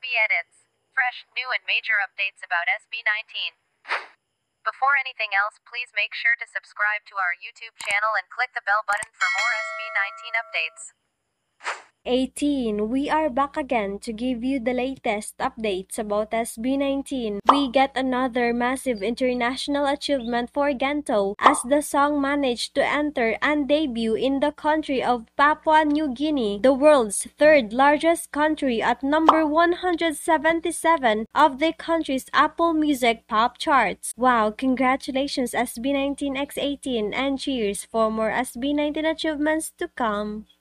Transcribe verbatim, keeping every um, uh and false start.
Esbi edits. Fresh, new and major updates about S B nineteen. Before anything else, please make sure to subscribe to our YouTube channel and click the bell button for more S B nineteen updates. eighteen. We are back again to give you the latest updates about S B nineteen. We get another massive international achievement for GENTO as the song managed to enter and debut in the country of Papua New Guinea, the world's third largest country, at number one hundred seventy-seven of the country's Apple Music pop charts. Wow, congratulations S B nineteen by eighteen and cheers for more S B nineteen achievements to come.